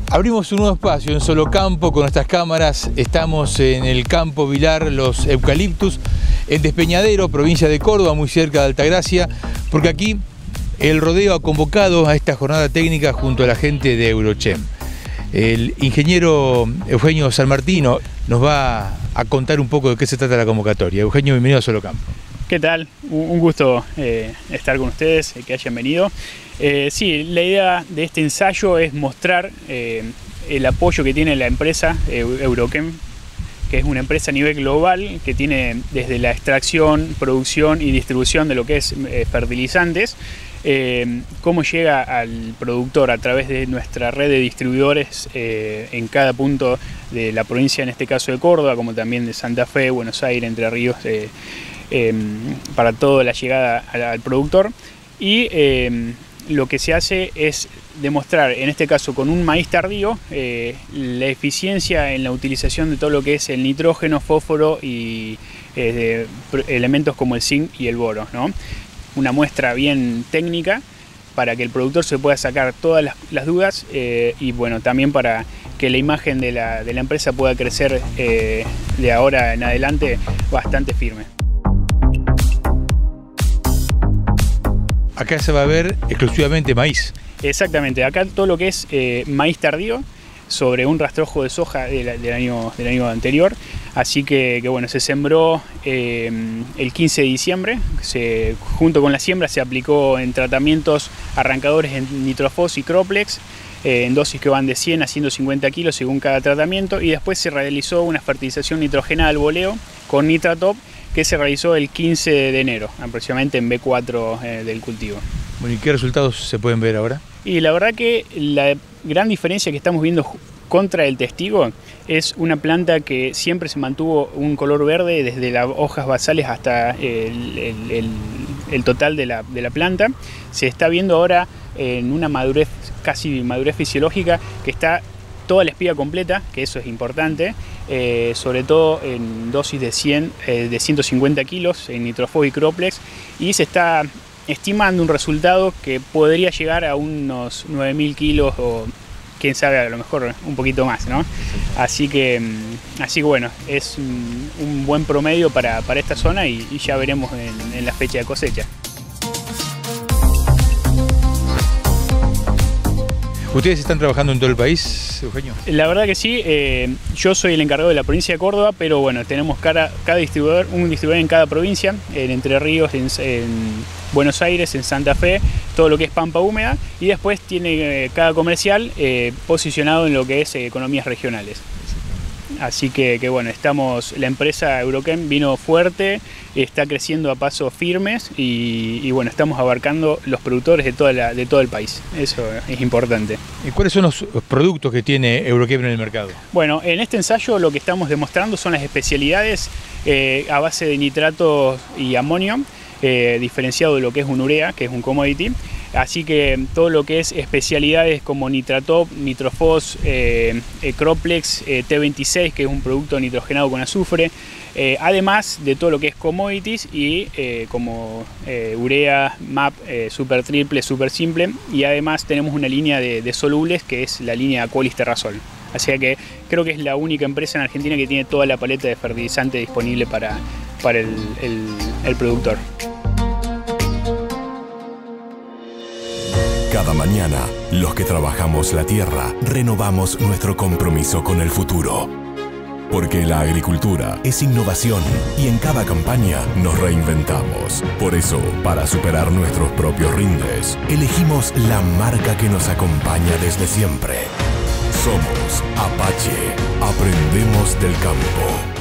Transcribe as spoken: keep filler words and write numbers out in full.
Abrimos un nuevo espacio en Solo Campo con nuestras cámaras. Estamos en el campo Vilar Los Eucaliptus, en Despeñadero, provincia de Córdoba, muy cerca de Altagracia, porque aquí el rodeo ha convocado a esta jornada técnica junto a la gente de Eurochem. El ingeniero Eugenio Sanmartino nos va a contar un poco de qué se trata la convocatoria. Eugenio, bienvenido a Solo Campo. ¿Qué tal? Un gusto eh, estar con ustedes, que hayan venido. Eh, sí, la idea de este ensayo es mostrar eh, el apoyo que tiene la empresa eh, Eurochem, que es una empresa a nivel global que tiene desde la extracción, producción y distribución de lo que es eh, fertilizantes, eh, cómo llega al productor a través de nuestra red de distribuidores eh, en cada punto de la provincia, en este caso de Córdoba, como también de Santa Fe, Buenos Aires, Entre Ríos, eh, eh, para toda la llegada al, al productor. Y eh, lo que se hace es demostrar, en este caso con un maíz tardío, eh, la eficiencia en la utilización de todo lo que es el nitrógeno, fósforo y eh, elementos como el zinc y el boro, ¿no? Una muestra bien técnica para que el productor se pueda sacar todas las, las dudas eh, y bueno, también para que la imagen de la, de la empresa pueda crecer eh, de ahora en adelante bastante firme. Acá se va a ver exclusivamente maíz. Exactamente, acá todo lo que es eh, maíz tardío sobre un rastrojo de soja del, del, año, del año anterior. Así que, que bueno, se sembró eh, el quince de diciembre, se, junto con la siembra se aplicó en tratamientos arrancadores en Nitrofos y Croplex, eh, en dosis que van de cien a ciento cincuenta kilos según cada tratamiento, y después se realizó una fertilización nitrogenada al boleo con Nitratop, que se realizó el quince de enero, aproximadamente en B cuatro eh, del cultivo. Bueno, ¿y qué resultados se pueden ver ahora? Y la verdad que la gran diferencia que estamos viendo contra el testigo es una planta que siempre se mantuvo un color verde desde las hojas basales hasta el, el, el, el total de la, de la planta. Se está viendo ahora en una madurez, casi madurez fisiológica, que está toda la espiga completa, que eso es importante, eh, sobre todo en dosis de, cien, eh, de ciento cincuenta kilos en Nitrofos y Croplex, y se está estimando un resultado que podría llegar a unos nueve mil kilos o quién sabe, a lo mejor un poquito más, ¿no? Así que, así que bueno, es un, un buen promedio para, para esta zona y, y ya veremos en, en la fecha de cosecha. ¿Ustedes están trabajando en todo el país, Eugenio? La verdad que sí, eh, yo soy el encargado de la provincia de Córdoba, pero bueno, tenemos cada, cada distribuidor, un distribuidor en cada provincia, en Entre Ríos, en, en Buenos Aires, en Santa Fe, todo lo que es pampa húmeda, y después tiene eh, cada comercial eh, posicionado en lo que es eh, economías regionales. Así que, que bueno, estamos, la empresa Eurochem vino fuerte, está creciendo a pasos firmes y, y bueno, estamos abarcando los productores de, toda la, de todo el país. Eso es importante. ¿Y cuáles son los productos que tiene Eurochem en el mercado? Bueno, en este ensayo lo que estamos demostrando son las especialidades eh, a base de nitrato y amonio, eh, diferenciado de lo que es un urea, que es un commodity. Así que todo lo que es especialidades como Nitratop, Nitrofos, eh, eh, Croplex, eh, T veintiséis, que es un producto nitrogenado con azufre, eh, además de todo lo que es commodities y eh, como eh, urea, M A P, eh, super triple, super simple, y además tenemos una línea de, de solubles que es la línea Aqualis Terrasol. Así que creo que es la única empresa en Argentina que tiene toda la paleta de fertilizante disponible para, para el, el, el productor. Cada mañana, los que trabajamos la tierra, renovamos nuestro compromiso con el futuro. Porque la agricultura es innovación y en cada campaña nos reinventamos. Por eso, para superar nuestros propios rindes, elegimos la marca que nos acompaña desde siempre. Somos Apache. Aprendemos del campo.